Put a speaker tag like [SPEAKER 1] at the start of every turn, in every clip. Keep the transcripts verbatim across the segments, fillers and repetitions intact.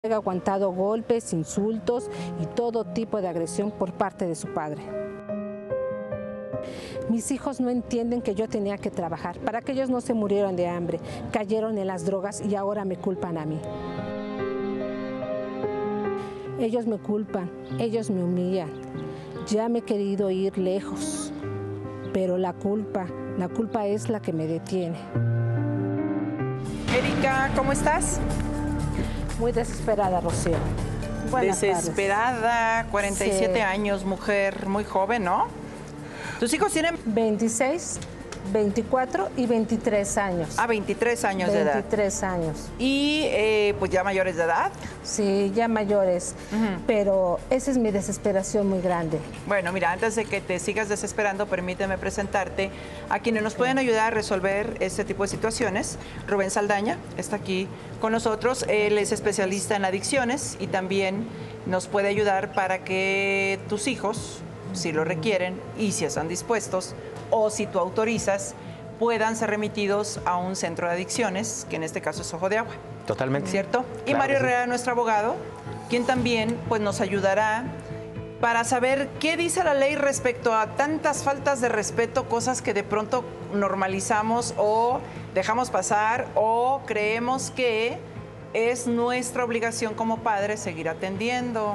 [SPEAKER 1] Ha aguantado golpes, insultos y todo tipo de agresión por parte de su padre. Mis hijos no entienden que yo tenía que trabajar, para que ellos no se murieron de hambre, cayeron en las drogas y ahora me culpan a mí. Ellos me culpan, ellos me humillan. Ya me he querido ir lejos, pero la culpa, la culpa es la que me detiene.
[SPEAKER 2] Erika, ¿cómo estás?
[SPEAKER 1] Muy desesperada, Rocío. Buenas
[SPEAKER 2] Desesperada,
[SPEAKER 1] tardes.
[SPEAKER 2] cuarenta y siete
[SPEAKER 1] Sí.
[SPEAKER 2] años, mujer, muy joven, ¿no? ¿Tus hijos tienen?
[SPEAKER 1] veintiséis, veinticuatro y veintitrés años.
[SPEAKER 2] Ah, veintitrés años de edad.
[SPEAKER 1] veintitrés años.
[SPEAKER 2] Y eh, pues ya mayores de edad.
[SPEAKER 1] Sí, ya mayores,
[SPEAKER 2] Ujú.
[SPEAKER 1] pero esa es mi desesperación muy grande.
[SPEAKER 2] Bueno, mira, antes de que te sigas desesperando, permíteme presentarte a quienes nos pueden ayudar a resolver este tipo de situaciones. Rubén Saldaña está aquí con nosotros. Él es especialista en adicciones y también nos puede ayudar para que tus hijos, si lo requieren y si están dispuestos, o si tú autorizas, puedan ser remitidos a un centro de adicciones, que en este caso es Ojo de Agua.
[SPEAKER 3] Totalmente.
[SPEAKER 2] ¿Cierto? Y
[SPEAKER 3] Claro
[SPEAKER 2] Mario
[SPEAKER 3] que sí.
[SPEAKER 2] Herrera, nuestro abogado, quien también pues, nos ayudará para saber qué dice la ley respecto a tantas faltas de respeto, cosas que de pronto normalizamos o dejamos pasar o creemos que es nuestra obligación como padres seguir atendiendo.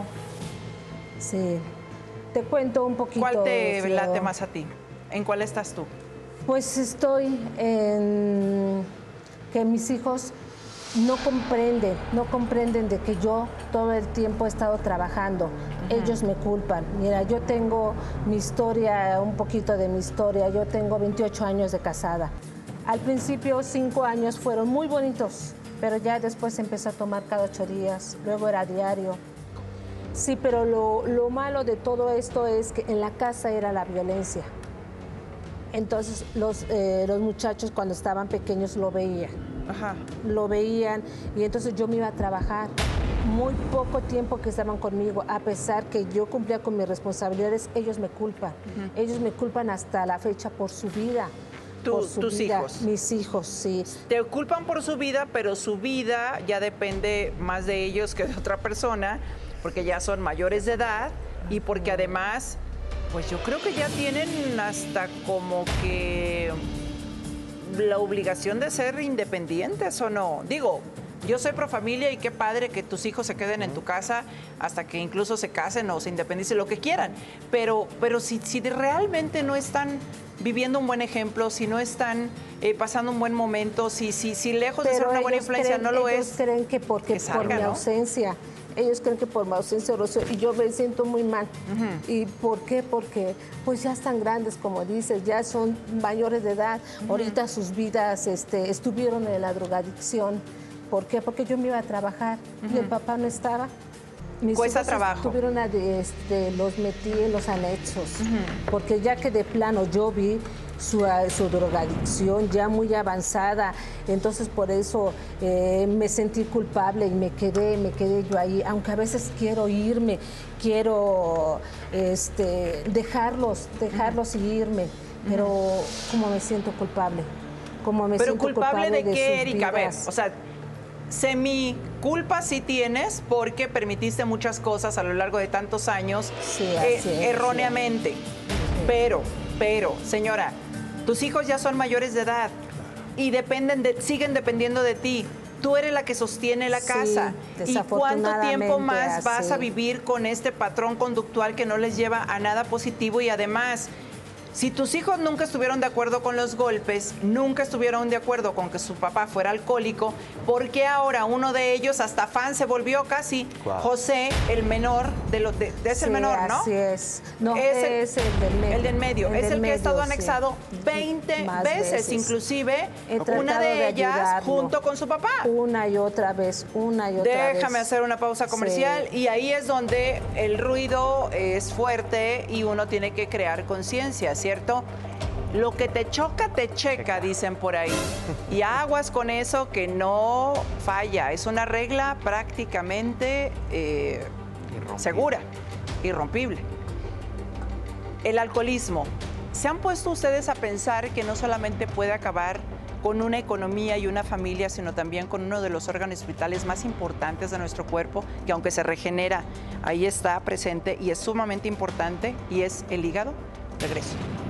[SPEAKER 1] Sí. Te cuento un poquito.
[SPEAKER 2] ¿Cuál te
[SPEAKER 1] Rocío.
[SPEAKER 2] late más a ti? ¿En cuál estás tú?
[SPEAKER 1] Pues estoy en que mis hijos no comprenden, no comprenden de que yo todo el tiempo he estado trabajando. Uh-huh. Ellos me culpan. Mira, yo tengo mi historia, un poquito de mi historia. Yo tengo veintiocho años de casada. Al principio, cinco años fueron muy bonitos, pero ya después empecé a tomar cada ocho días, luego era diario. Sí, pero lo, lo malo de todo esto es que en la casa era la violencia. Entonces los, eh, los muchachos cuando estaban pequeños lo veían.
[SPEAKER 2] Ajá.
[SPEAKER 1] Lo veían y entonces yo me iba a trabajar. Muy poco tiempo que estaban conmigo, a pesar que yo cumplía con mis responsabilidades, ellos me culpan. Uh-huh. Ellos me culpan hasta la fecha por su vida.
[SPEAKER 2] Tú,
[SPEAKER 1] por su
[SPEAKER 2] tus
[SPEAKER 1] vida.
[SPEAKER 2] hijos.
[SPEAKER 1] Mis hijos, sí.
[SPEAKER 2] Te culpan por su vida, pero su vida ya depende más de ellos que de otra persona, porque ya son mayores de edad y porque además, pues yo creo que ya tienen hasta como que la obligación de ser independientes, ¿o no? Digo, yo soy pro familia y qué padre que tus hijos se queden en tu casa hasta que incluso se casen o se independicen, lo que quieran. Pero, pero si, si realmente no están viviendo un buen ejemplo, si no están eh, pasando un buen momento, si, si, si lejos
[SPEAKER 1] pero
[SPEAKER 2] de ser una buena influencia
[SPEAKER 1] creen,
[SPEAKER 2] no lo
[SPEAKER 1] ellos
[SPEAKER 2] es.
[SPEAKER 1] creen que porque
[SPEAKER 2] que salga,
[SPEAKER 1] por mi
[SPEAKER 2] ¿no?
[SPEAKER 1] ausencia, ellos creen que por mi ausencia, Rocío, y yo me siento muy mal. Uh-huh. ¿Y por qué? Porque pues ya están grandes, como dices, ya son mayores de edad. Uh-huh. Ahorita sus vidas este, estuvieron en la drogadicción. ¿Por qué? Porque yo me iba a trabajar uh-huh. y el papá no estaba. Mis
[SPEAKER 2] Cuesta
[SPEAKER 1] hijos
[SPEAKER 2] trabajo.
[SPEAKER 1] Estuvieron a, este, los metí en los anexos, uh-huh. porque ya que de plano yo vi su, su drogadicción ya muy avanzada, entonces por eso eh, me sentí culpable y me quedé, me quedé yo ahí, aunque a veces quiero irme, quiero este, dejarlos, dejarlos uh-huh. y irme, pero uh-huh. ¿cómo me siento culpable? ¿Cómo me
[SPEAKER 2] ¿Pero
[SPEAKER 1] siento
[SPEAKER 2] culpable,
[SPEAKER 1] culpable
[SPEAKER 2] de qué,
[SPEAKER 1] sus
[SPEAKER 2] Erika? A ver,
[SPEAKER 1] vidas?
[SPEAKER 2] o sea, semi culpa sí tienes porque permitiste muchas cosas a lo largo de tantos años
[SPEAKER 1] sí, así
[SPEAKER 2] eh,
[SPEAKER 1] es,
[SPEAKER 2] erróneamente.
[SPEAKER 1] Sí.
[SPEAKER 2] Pero, pero, señora, tus hijos ya son mayores de edad y dependen de, siguen dependiendo de ti. Tú eres la que sostiene la
[SPEAKER 1] sí,
[SPEAKER 2] casa. ¿Y cuánto tiempo más
[SPEAKER 1] así.
[SPEAKER 2] vas a vivir con este patrón conductual que no les lleva a nada positivo? Y además, si tus hijos nunca estuvieron de acuerdo con los golpes, nunca estuvieron de acuerdo con que su papá fuera alcohólico, ¿por qué ahora uno de ellos hasta fan se volvió casi? Wow. José, el menor, de los de, de es el
[SPEAKER 1] sí,
[SPEAKER 2] menor, ¿no?
[SPEAKER 1] Así es. No,
[SPEAKER 2] es el,
[SPEAKER 1] es el del medio.
[SPEAKER 2] El del medio.
[SPEAKER 1] El
[SPEAKER 2] es
[SPEAKER 1] del
[SPEAKER 2] el que
[SPEAKER 1] medio,
[SPEAKER 2] ha estado
[SPEAKER 1] sí.
[SPEAKER 2] anexado veinte
[SPEAKER 1] Más
[SPEAKER 2] veces,
[SPEAKER 1] veces.
[SPEAKER 2] inclusive
[SPEAKER 1] He
[SPEAKER 2] una de,
[SPEAKER 1] de
[SPEAKER 2] ellas
[SPEAKER 1] ayudarlo.
[SPEAKER 2] junto con su papá.
[SPEAKER 1] Una y otra vez, una y otra
[SPEAKER 2] Déjame
[SPEAKER 1] vez.
[SPEAKER 2] Déjame hacer una pausa comercial sí. y ahí es donde el ruido es fuerte y uno tiene que crear conciencia, ¿cierto? Lo que te choca, te checa, dicen por ahí. Y aguas con eso que no falla. Es una regla prácticamente eh, segura, irrompible. El alcoholismo. ¿Se han puesto ustedes a pensar que no solamente puede acabar con una economía y una familia, sino también con uno de los órganos vitales más importantes de nuestro cuerpo, que aunque se regenera, ahí está presente y es sumamente importante, y es el hígado. Regreso.